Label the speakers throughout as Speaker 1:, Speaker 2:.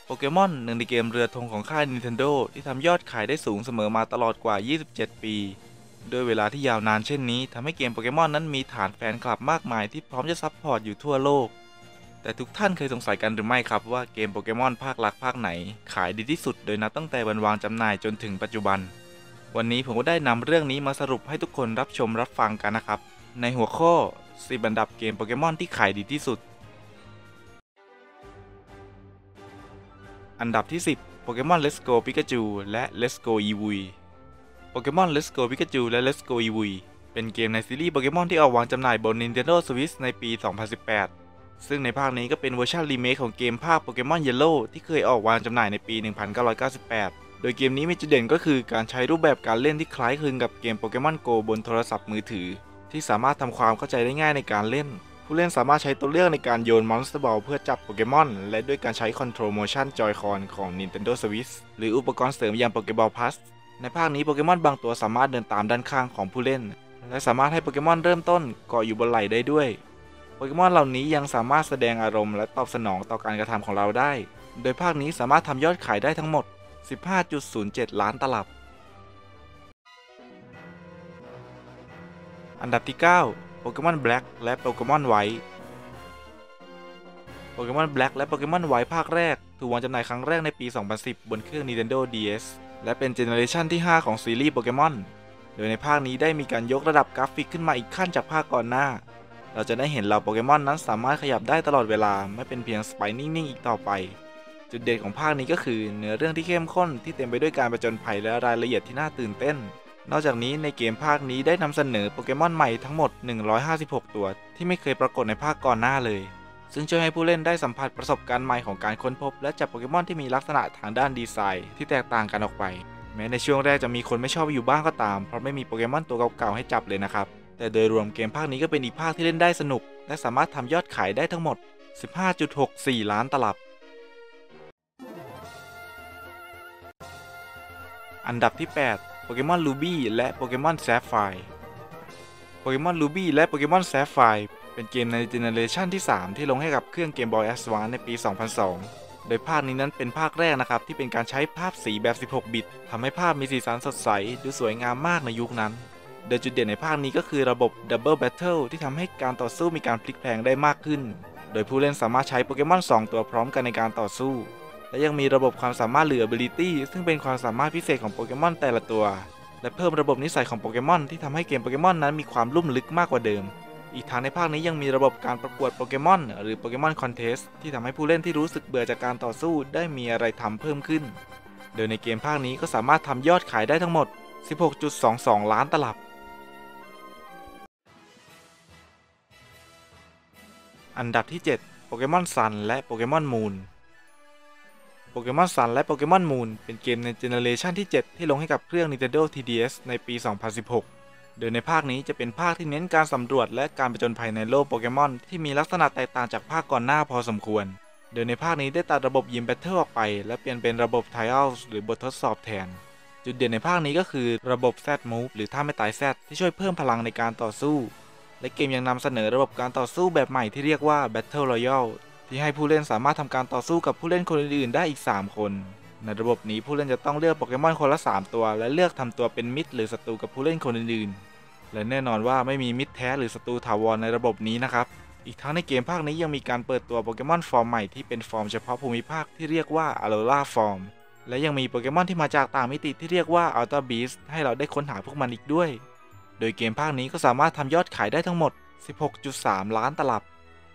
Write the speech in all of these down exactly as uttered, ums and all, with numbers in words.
Speaker 1: โปเกมอนหนึ่งในเกมเรือธงของค่าย Nintendo ที่ทำยอดขายได้สูงเสมอมาตลอดกว่า ยี่สิบเจ็ด ปีด้วยเวลาที่ยาวนานเช่นนี้ทำให้เกมโปเกมอนนั้นมีฐานแฟนคลับมากมายที่พร้อมจะซัพพอร์ตอยู่ทั่วโลกแต่ทุกท่านเคยสงสัยกันหรือไม่ครับว่าเกมโปเกมอนภาคหลักภาคไหนขายดีที่สุดโดยนับตั้งแต่วันวางจำหน่ายจนถึงปัจจุบันวันนี้ผมก็ได้นำเรื่องนี้มาสรุปให้ทุกคนรับชมรับฟังกันนะครับในหัวข้อสิบอันดับเกมโปเกมอนที่ขายดีที่สุดอันดับที่สิบโปเกมอน Let's Go Pikachu และ Let's Go Eevee โปเกมอน Let's Go Pikachu และ Let's Go Eevee เป็นเกมในซีรีส์โปเกมอนที่ออกวางจำหน่ายบน Nintendo Switch ในปี สองพันสิบแปด ซึ่งในภาคนี้ก็เป็นเวอร์ชันรีเมคของเกมภาคโปเกมอน Yellow ที่เคยออกวางจำหน่ายในปี หนึ่งพันเก้าร้อยเก้าสิบแปด โดยเกมนี้มีจุดเด่นก็คือการใช้รูปแบบการเล่นที่คล้ายคลึงกับเกมโปเกมอน Go บนโทรศัพท์มือถือที่สามารถทำความเข้าใจได้ง่ายในการเล่นผู้เล่นสามารถใช้ตัวเลือกในการโยนมอนสเตอร์บอลเพื่อจับโปเกมอนและด้วยการใช้ Control Motion Joy-Con ของ Nintendo Switch หรืออุปกรณ์เสริมอย่าง Pokeball Plus ในภาคนี้โปเกมอนบางตัวสามารถเดินตามด้านข้างของผู้เล่นและสามารถให้โปเกมอนเริ่มต้นเกาะอยู่บนไหล่ได้ด้วยโปเกมอนเหล่านี้ยังสามารถแสดงอารมณ์และตอบสนองต่อการกระทำของเราได้โดยภาคนี้สามารถทำยอดขายได้ทั้งหมด สิบห้าจุดศูนย์เจ็ด ล้านตลับอันดับที่ เก้า โปเกมอน Black และโปเกมอน White โปเกมอน Black และโปเกมอน White ภาคแรกถูกวางจำหน่ายครั้งแรกในปี สองพันสิบ บนเครื่อง Nintendo ดี เอส และเป็นเจเนอเรชันที่ ห้า ของซีรีส์โปเกมอนโดยในภาคนี้ได้มีการยกระดับกราฟิกขึ้นมาอีกขั้นจากภาคก่อนหน้าเราจะได้เห็นเหล่าโปเกมอนนั้นสามารถขยับได้ตลอดเวลาไม่เป็นเพียงสไปนิ่งๆอีกต่อไปจุดเด่นของภาคนี้ก็คือเนื้อเรื่องที่เข้มข้นที่เต็มไปด้วยการผจญภัยและรายละเอียดที่น่าตื่นเต้นนอกจากนี้ในเกมภาคนี้ได้นำเสนอโปเกมอนใหม่ทั้งหมดหนึ่งร้อยห้าสิบหกตัวที่ไม่เคยปรากฏในภาคก่อนหน้าเลยซึ่งช่วยให้ผู้เล่นได้สัมผัสประสบการณ์ใหม่ของการค้นพบและจับโปเกมอนที่มีลักษณะทางด้านดีไซน์ที่แตกต่างกันออกไปแม้ในช่วงแรกจะมีคนไม่ชอบอยู่บ้างก็ตามเพราะไม่มีโปเกมอนตัวเก่าๆให้จับเลยนะครับแต่โดยรวมเกมภาคนี้ก็เป็นอีกภาคที่เล่นได้สนุกและสามารถทำยอดขายได้ทั้งหมด สิบห้าจุดหกสี่ ล้านตลับอันดับที่ แปด โปเกมอน Ruby และโปเกมอน Sapphire โปเกมอน Ruby และโปเกมอน Sapphire เป็นเกมในเจเนอเรชันที่ สาม ที่ลงให้กับเครื่อง Game Boy Advance ในปี สองพันสอง โดยภาคนี้นั้นเป็นภาคแรกนะครับที่เป็นการใช้ภาพสีแบบ สิบหก บิตทำให้ภาพมีสีสันสดใสดูสวยงามมากในยุคนั้นโดยจุดเด่นในภาคนี้ก็คือระบบ Double Battle ที่ทำให้การต่อสู้มีการพลิกแพลงได้มากขึ้นโดยผู้เล่นสามารถใช้โปเกมอน สอง ตัวพร้อมกันในการต่อสู้และยังมีระบบความสามารถเหลือ Ability ซึ่งเป็นความสามารถพิเศษของโปเกมอนแต่ละตัวและเพิ่มระบบนิสัยของโปเกมอนที่ทำให้เกมโปเกมอนนั้นมีความลุ่มลึกมากกว่าเดิมอีกทั้งในภาคนี้ยังมีระบบการประกวดโปเกมอนหรือโปเกมอนคอนเทสที่ทำให้ผู้เล่นที่รู้สึกเบื่อจากการต่อสู้ได้มีอะไรทำเพิ่มขึ้นโดยในเกมภาคนี้ก็สามารถทำยอดขายได้ทั้งหมด สิบหกจุดสองสอง ล้านตลับอันดับที่ เจ็ด โปเกมอน Sun และโปเกมอน Moon โปเกมอน Sun และโปเกมอน Moon เป็นเกมในเจเนอเรชันที่ เจ็ด ที่ลงให้กับเครื่อง Nintendo ที ดี เอส ในปี สองพันสิบหก โดยในภาคนี้จะเป็นภาคที่เน้นการสำรวจและการผจญภัยในโลกโปเกมอนที่มีลักษณะแตกต่างจากภาคก่อนหน้าพอสมควรโดยในภาคนี้ได้ตัดระบบยิมแบทเทิลออกไปและเปลี่ยนเป็นระบบ Trials หรือบททดสอบแทนจุดเด่นในภาคนี้ก็คือระบบ Z Move หรือท่าไม่ตาย Z ที่ช่วยเพิ่มพลังในการต่อสู้และเกมยังนำเสนอระบบการต่อสู้แบบใหม่ที่เรียกว่า Battle Royale ที่ให้ผู้เล่นสามารถทำการต่อสู้กับผู้เล่นคนอื่นๆได้อีก สาม คนในระบบนี้ผู้เล่นจะต้องเลือกโปเกมอนคนละ สาม ตัวและเลือกทำตัวเป็นมิตรหรือศัตรูกับผู้เล่นคนอื่นๆและแน่นอนว่าไม่มีมิตรแท้หรือศัตรูถาวรในระบบนี้นะครับอีกทั้งในเกมภาคนี้ยังมีการเปิดตัวโปเกมอนฟอร์มใหม่ที่เป็นฟอร์มเฉพาะภูมิภาคที่เรียกว่า Alola Form และยังมีโปเกมอนที่มาจากต่างมิติที่เรียกว่า Ultra Beast ให้เราได้ค้นหาพวกมันอีกด้วยโดยเกมภาคนี้ก็สามารถทำยอดขายได้ทั้งหมด สิบหกจุดสาม ล้านตลับ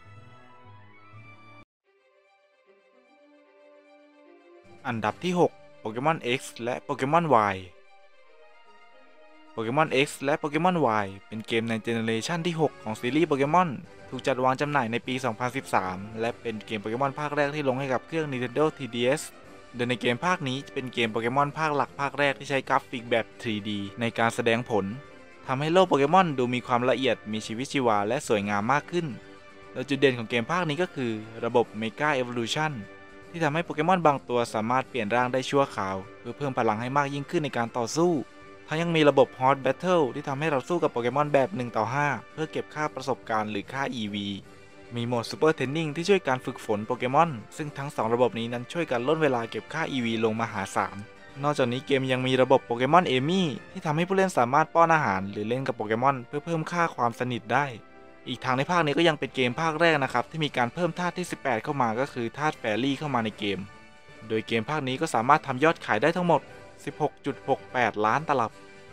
Speaker 1: อันดับที่ หก โปเกมอน X และโปเกมอน Y โปเกมอน X และโปเกมอน Y เป็นเกมในเจเนอเรชันที่ หก ของซีรีส์โปเกมอนถูกจัดวางจำหน่ายในปี สองพันสิบสาม และเป็นเกมโปเกมอนภาคแรกที่ลงให้กับเครื่อง Nintendo ที ดี เอส โดยในเกมภาคนี้จะเป็นเกมโปเกมอนภาคหลักภาคแรกที่ใช้กราฟิกแบบ ทรี ดี ในการแสดงผลทำให้โลกโปเกมอนดูมีความละเอียดมีชีวิตชีวาและสวยงามมากขึ้นโดยจุดเด่นของเกมภาคนี้ก็คือระบบ Mega Evolution ที่ทำให้โปเกมอนบางตัวสามารถเปลี่ยนร่างได้ชั่วคราวเพื่อเพิ่มพลังให้มากยิ่งขึ้นในการต่อสู้ทั้งยังมีระบบ Hot Battle ที่ทำให้เราสู้กับโปเกมอนแบบหนึ่งต่อห้าเพื่อเก็บค่าประสบการณ์หรือค่า อี วีมีโหมดซูเปอร์เทรนนิ่งที่ช่วยการฝึกฝนโปเกมอนซึ่งทั้งสองระบบนี้นั้นช่วยกันลดเวลาเก็บค่า อี วี ลงมหาศาลนอกจากนี้เกมยังมีระบบโปเกมอนเอมี่ที่ทำให้ผู้เล่นสามารถป้อนอาหารหรือเล่นกับโปเกมอนเพื่อเพิ่มค่าความสนิทได้อีกทางในภาคนี้ก็ยังเป็นเกมภาคแรกนะครับที่มีการเพิ่มธาตุที่สิบแปดเข้ามาก็คือธาตุแฟรี่เข้ามาในเกมโดยเกมภาคนี้ก็สามารถทำยอดขายได้ทั้งหมด สิบหกจุดหกแปด ล้านตลับ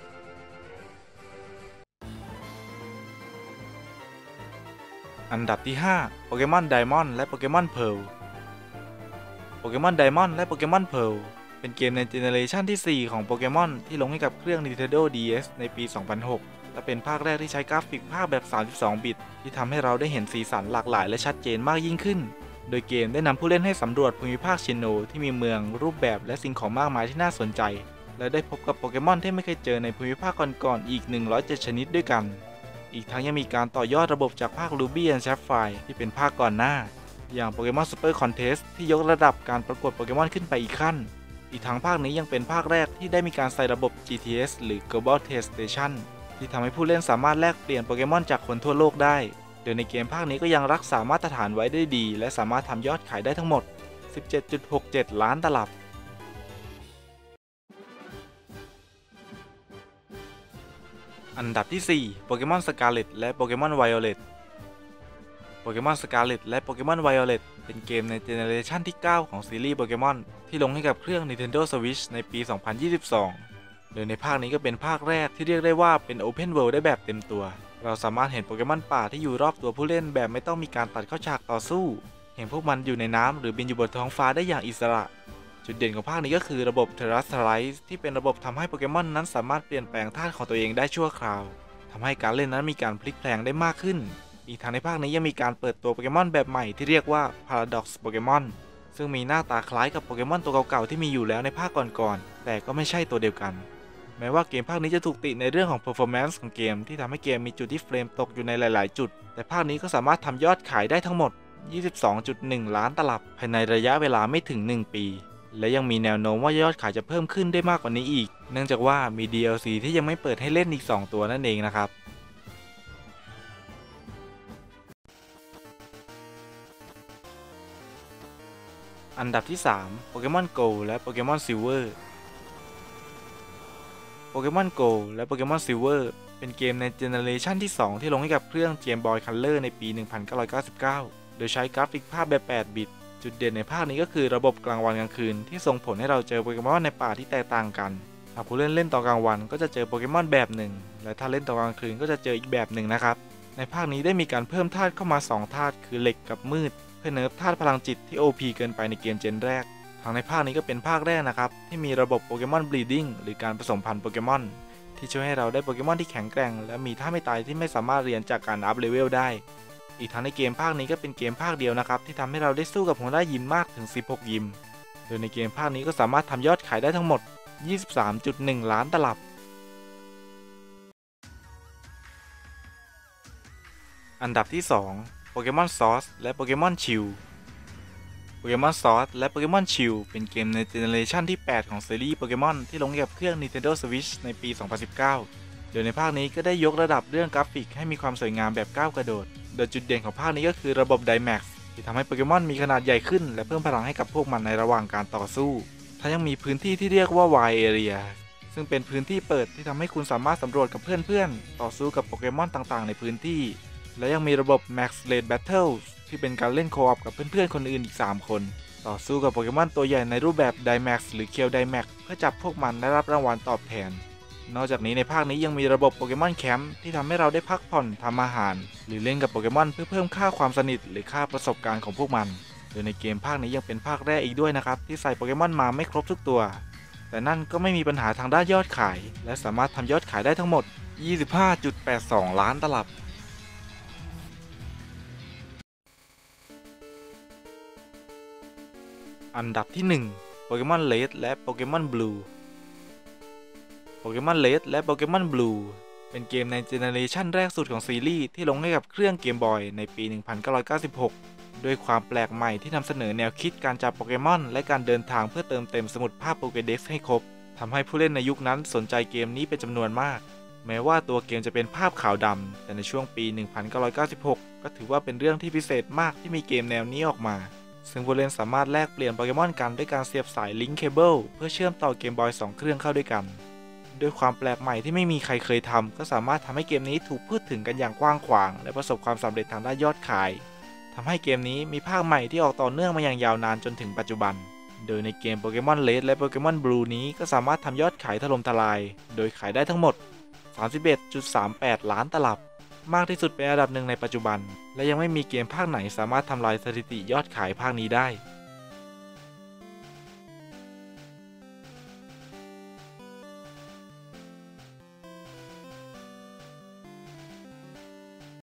Speaker 1: อันดับที่ห้าโปเกมอนไดมอนด์และโปเกมอนเพร์ลโปเกมอนไดมอนด์และโปเกมอนเพร์ลเป็นเกมในเจเนอเรชันที่สี่ของโปเกมอนที่ลงให้กับเครื่อง Nintendo ดี เอส ในปี สองพันหก และเป็นภาคแรกที่ใช้กราฟิกภาพแบบ สามสิบสอง บิตที่ทำให้เราได้เห็นสีสันหลากหลายและชัดเจนมากยิ่งขึ้นโดยเกมได้นำผู้เล่นให้สำรวจภูมิภาคชินโนที่มีเมืองรูปแบบและสิ่งของมากมายที่น่าสนใจและได้พบกับโปเกมอนที่ไม่เคยเจอในภูมิภาคก่อนๆอีกหนึ่งร้อยเจ็ดชนิดด้วยกันอีกทั้งยังมีการต่อยอดระบบจากภาค Ruby and Sapphire ที่เป็นภาคก่อนหน้าอย่าง Pokemon Super Contest ที่ยกระดับการประกวดโปเกมอนขึ้นไปอีกขั้นอีกทั้งภาคนี้ยังเป็นภาคแรกที่ได้มีการใส่ระบบ จี ที เอส หรือ Global Test Station ที่ทำให้ผู้เล่นสามารถแลกเปลี่ยนโปเกมอนจากคนทั่วโลกได้โดยในเกมภาคนี้ก็ยังรักษามาตรฐานไว้ได้ดีและสามารถทำยอดขายได้ทั้งหมด สิบเจ็ดจุดหกเจ็ด ล้านตลับอันดับที่สี่โปเกมอนสกาเลตและโปเกมอนไวโอเลตโปเกมอนสกาเลตและโปเกมอนไวโอเลตเป็นเกมในเจเนอเรชันที่เก้าของซีรีส์โปเกมอนที่ลงให้กับเครื่อง Nintendo Switch ในปี สองพันยี่สิบสอง โดยในภาคนี้ก็เป็นภาคแรกที่เรียกได้ว่าเป็น Open World ได้แบบเต็มตัวเราสามารถเห็นโปเกมอนป่าที่อยู่รอบตัวผู้เล่นแบบไม่ต้องมีการตัดเข้าฉากต่อสู้เห็นพวกมันอยู่ในน้ำหรือบินอยู่บนท้องฟ้าได้อย่างอิสระจุดเด่นของภาคนี้ก็คือระบบ Terastallize ที่เป็นระบบทำให้โปเกมอนนั้นสามารถเปลี่ยนแปลงธาตุของตัวเองได้ชั่วคราวทำให้การเล่นนั้นมีการพลิกแพลงได้มากขึ้นอีกทางในภาคนี้ยังมีการเปิดตัวโปเกมอนแบบใหม่ที่เรียกว่า Paradox Pokemon ซึ่งมีหน้าตาคล้ายกับโปเกมอนตัวเก่าๆที่มีอยู่แล้วในภาคก่อนๆแต่ก็ไม่ใช่ตัวเดียวกันแม้ว่าเกมภาคนี้จะถูกติในเรื่องของ performance ของเกมที่ทำให้เกมมีจุดที่เฟรมตกอยู่ในหลายๆจุดแต่ภาคนี้ก็สามารถทำยอดขายได้ทั้งหมด ยี่สิบสองจุดหนึ่ง ล้านตลับภายในระยะเวลาไม่ถึงหนึ่งปีและยังมีแนวโน้มว่ายอดขายจะเพิ่มขึ้นได้มากกว่านี้อีกเนื่องจากว่ามี ดี แอล ซี ที่ยังไม่เปิดให้เล่นอีกสองตัวนั่นเองนะครับอันดับที่สามโปเกมอน Go และโปเกมอน Silver โปเกมอน Go และโปเกมอน Silver เป็นเกมในเจเนอเรชันที่สองที่ลงให้กับเครื่อง Game Boy Color ในปี หนึ่งพันเก้าร้อยเก้าสิบเก้า โดยใช้กราฟิกภาพแบบ แปด บิตจุดเด่นในภาคนี้ก็คือระบบกลางวันกลางคืนที่ส่งผลให้เราเจอโปเกมอนในป่าที่แตกต่างกันหากผู้เล่นเล่นตอนกลางวันก็จะเจอโปเกมอนแบบหนึ่งและถ้าเล่นตอนกลางคืนก็จะเจออีกแบบหนึ่งนะครับในภาคนี้ได้มีการเพิ่มธาตุเข้ามาสองธาตุคือเหล็กกับมืดเพื่อเนิร์ฟธาตุพลังจิตที่ โอ พี เกินไปในเกมเจนแรกทางในภาคนี้ก็เป็นภาคแรกนะครับที่มีระบบโปเกมอนบลีดิ้งหรือการผสมพันธุ์โปเกมอนที่ช่วยให้เราได้โปเกมอนที่แข็งแกร่งและมีท่าไม่ตายที่ไม่สามารถเรียนจากการอัพเลเวลได้อีกทั้งในเกมภาคนี้ก็เป็นเกมภาคเดียวนะครับที่ทำให้เราได้สู้กับหัวหน้ายิมมากถึงสิบหกยิมโดยในเกมภาคนี้ก็สามารถทำยอดขายได้ทั้งหมด ยี่สิบสามจุดหนึ่ง ล้านตลับอันดับที่สองโปเกมอนซอสและโปเกมอนชิลโปเกมอนซอสและโปเกมอนชิลเป็นเกมในเจเนอเรชันที่แปดของซีรีส์โปเกมอนที่ลงกับเครื่อง Nintendo Switch ในปี สองพันสิบเก้า โดยในภาคนี้ก็ได้ยกระดับเรื่องกราฟิกให้มีความสวยงามแบบก้าวกระโดดโดยจุดเด่นของภาคนี้ก็คือระบบ Dynamax ที่ทำให้โปเกมอนมีขนาดใหญ่ขึ้นและเพิ่มพลังให้กับพวกมันในระหว่างการต่อสู้ทั้งยังมีพื้นที่ที่เรียกว่า Wild Area ซึ่งเป็นพื้นที่เปิดที่ทำให้คุณสามารถสำรวจกับเพื่อนๆต่อสู้กับโปเกมอนต่างๆในพื้นที่และยังมีระบบ Max Raid Battles ที่เป็นการเล่นโคออปกับเพื่อนๆคนอื่นอีกสามคนต่อสู้กับโปเกมอนตัวใหญ่ในรูปแบบ Dynamax หรือ Kill Dynamax เพื่อจับพวกมันได้รับรางวัลตอบแทนนอกจากนี้ในภาคนี้ยังมีระบบโปเกมอนแคมป์ที่ทำให้เราได้พักผ่อนทำอาหารหรือเล่นกับโปเกมอนเพื่อเพิ่มค่าความสนิทหรือค่าประสบการณ์ของพวกมันโดยในเกมภาคนี้ยังเป็นภาคแรกอีกด้วยนะครับที่ใส่โปเกมอนมาไม่ครบทุกตัวแต่นั่นก็ไม่มีปัญหาทางด้านยอดขายและสามารถทำยอดขายได้ทั้งหมด ยี่สิบห้าจุดแปดสอง ล้านตลับอันดับที่หนึ่งโปเกมอนเลดและโปเกมอนบลูโปเกมอนเลดและโปเกมอนบลูเป็นเกมในเจเนอเรชันแรกสุดของซีรีส์ที่ลงให้กับเครื่องเกมบอยในปี หนึ่งพันเก้าร้อยเก้าสิบหก ด้วยความแปลกใหม่ที่นำเสนอแนวคิดการจับโปเกมอนและการเดินทางเพื่อเติมเต็มสมุดภาพโปเกเด็กซ์ให้ครบทำให้ผู้เล่นในยุคนั้นสนใจเกมนี้เป็นจำนวนมากแม้ว่าตัวเกมจะเป็นภาพขาวดำแต่ในช่วงปี หนึ่งพันเก้าร้อยเก้าสิบหก ก็ถือว่าเป็นเรื่องที่พิเศษมากที่มีเกมแนวนี้ออกมาซึ่งผู้เล่นสามารถแลกเปลี่ยนโปเกมอนกันด้วยการเสียบสายลิงก์เคเบิลเพื่อเชื่อมต่อเกมบอยสองเครื่องเข้าด้วยกันด้วยความแปลกใหม่ที่ไม่มีใครเคยทำก็สามารถทำให้เกมนี้ถูกพูดถึงกันอย่างกว้างขวางและประสบความสำเร็จทางด้านยอดขายทำให้เกมนี้มีภาคใหม่ที่ออกต่อเนื่องมาอย่างยาวนานจนถึงปัจจุบันโดยในเกมโปเกมอนเลดและโปเกมอนบลูนี้ก็สามารถทำยอดขายถล่มทลายโดยขายได้ทั้งหมด สามสิบเอ็ดจุดสามแปด ล้านตลับมากที่สุดเป็นอันดับหนึ่งในปัจจุบันและยังไม่มีเกมภาคไหนสามารถทำลายสถิติยอดขายภาคนี้ได้